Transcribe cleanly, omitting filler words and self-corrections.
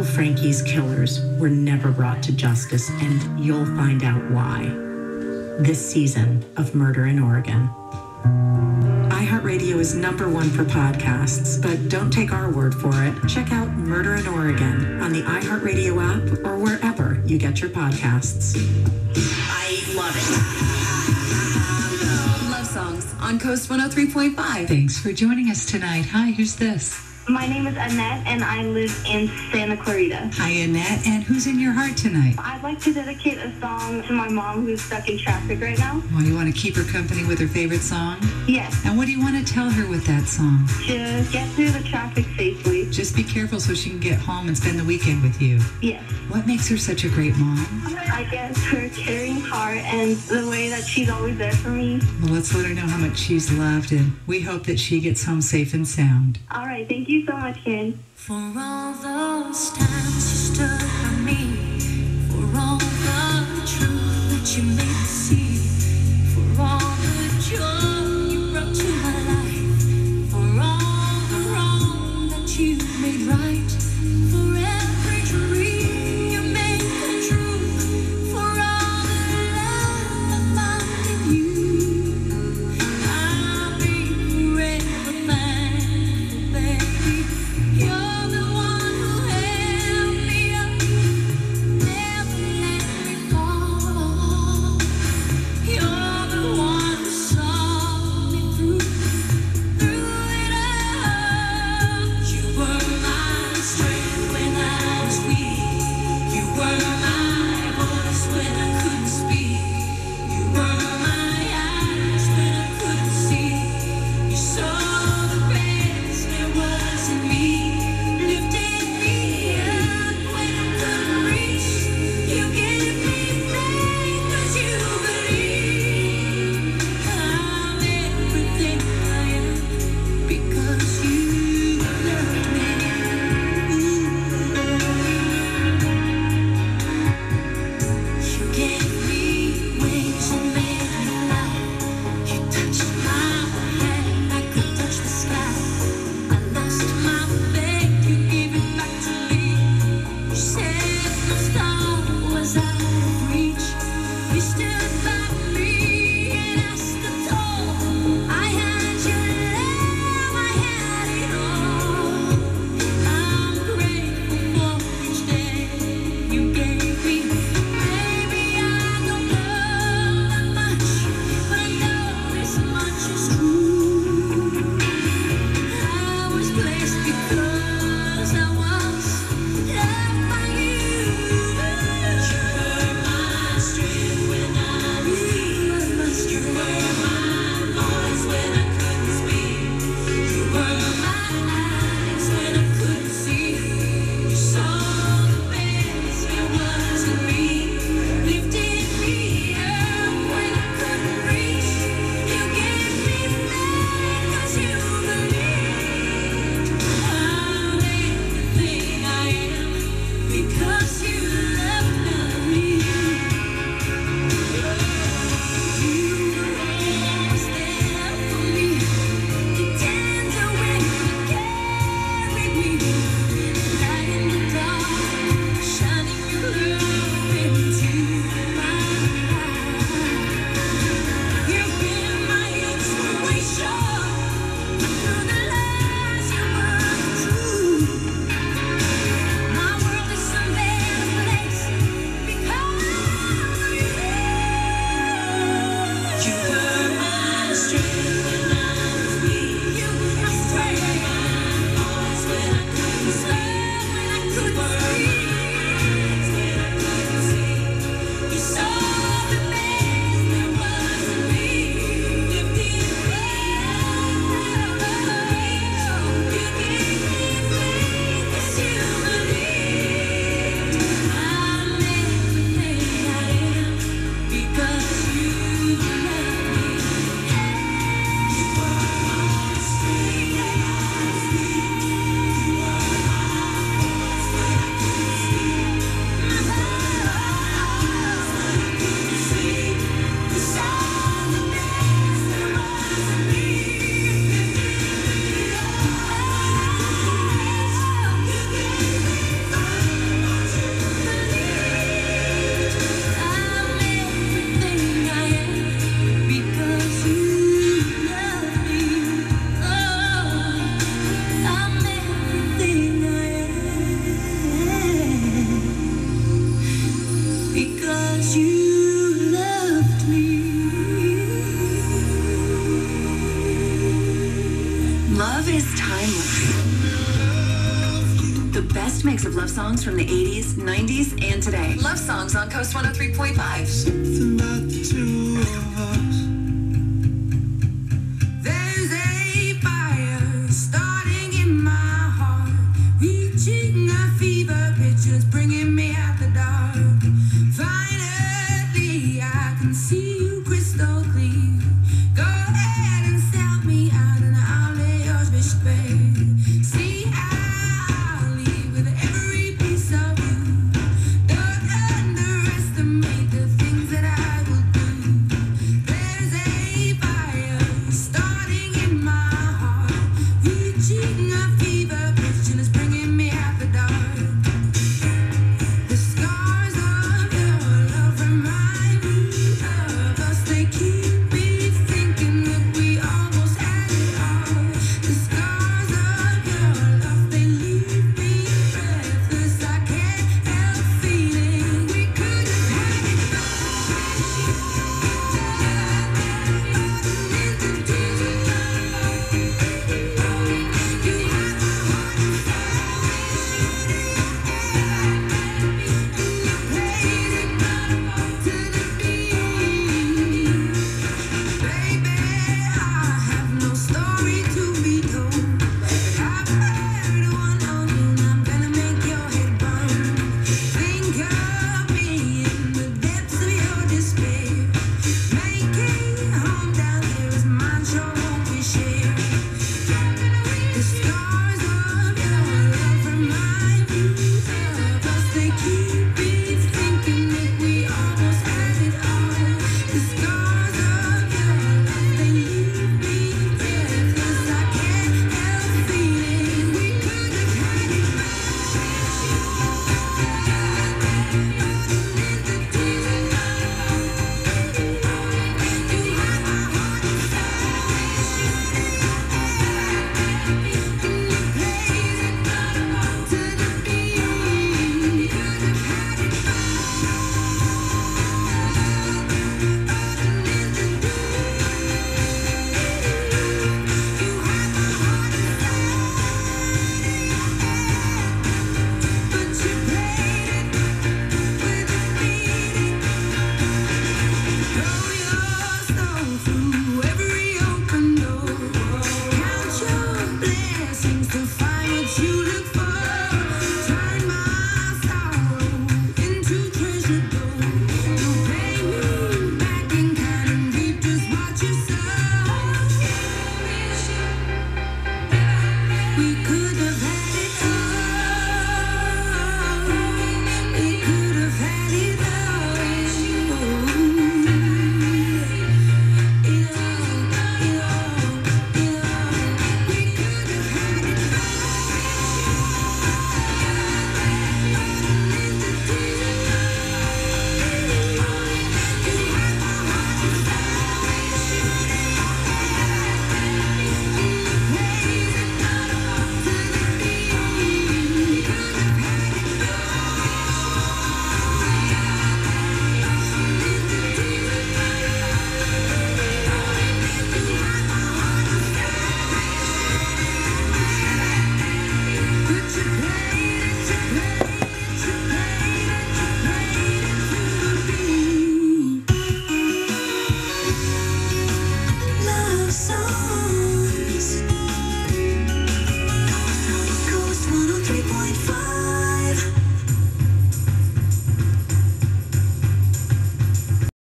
Uncle Frankie's killers were never brought to justice, and you'll find out why. This season of Murder in Oregon. iHeartRadio is #1 for podcasts, but don't take our word for it. Check out Murder in Oregon on the iHeartRadio app or wherever you get your podcasts. I love it. Love songs on KOST 103.5. Thanks for joining us tonight. Hi, who's this? My name is Annette, and I live in Santa Clarita. Hi, Annette. And who's in your heart tonight? I'd like to dedicate a song to my mom who's stuck in traffic right now. Well, you want to keep her company with her favorite song? Yes. And what do you want to tell her with that song? To get through the traffic safely. Just be careful so she can get home and spend the weekend with you. Yes. What makes her such a great mom? I guess her caring heart and the way that she's always there for me. Well, let's let her know how much she's loved, and we hope that she gets home safe and sound. All right. Thank you so much, Karen. For all those times you stood by me, for all the truth that you made me see, for all the joy you brought to my life, for all the wrong that you made right, for every dream you made come true, for all the love I found in you, I'll be forever thankful, baby. You're the one who held me up, never let me fall. You're the one who saw me through it all. You were my strength when I was weak. You were my voice when I couldn't speak. You were my eyes when I couldn't see. You saw the best there was in me. Lifted me up when I couldn't reach. You gave me faith 'cause you believe I'm everything I am because you loved me. You gave me wings and made me fly. You touched my hand, I could touch the sky. I lost my faith, you gave it back to me. You said no star was out of reach. You stood by me and I stood tall. I had your love, I had it all. I'm grateful for each day you gave me. Maybe I don't love that much, but I know this much is true. I was blessed because I was loved by you. You were my strength when I was weak. You were my voice when I couldn't speak. You were my eyes when I couldn't see. You saw the best there was in me. Lifted me up when I couldn't reach. You gave me faith 'cause you believed I'm everything I am because you loved me. You were always there for me. You tender when you carried me. Light in the dark, shining your love into my life. You've been my inspiration through the lies you were true. My world is a better place because of you. You were my strength when I was weak. You were my strength, my voice when I couldn't speak. When I couldn't see. You saw the best there was in me. Lifted me up. You gave me faith 'cause you believed I'm everything I am because you loved me. You were my strength when I was weak. You were my voice when I couldn't speak. My eyes when I couldn't see. You saw the best there was in me. Lifted me up. You gave me The best mix of love songs from the 80s, 90s, and today. Love songs on Coast 103.5. Something about the two of us. There's a fire starting in my heart, reaching a fever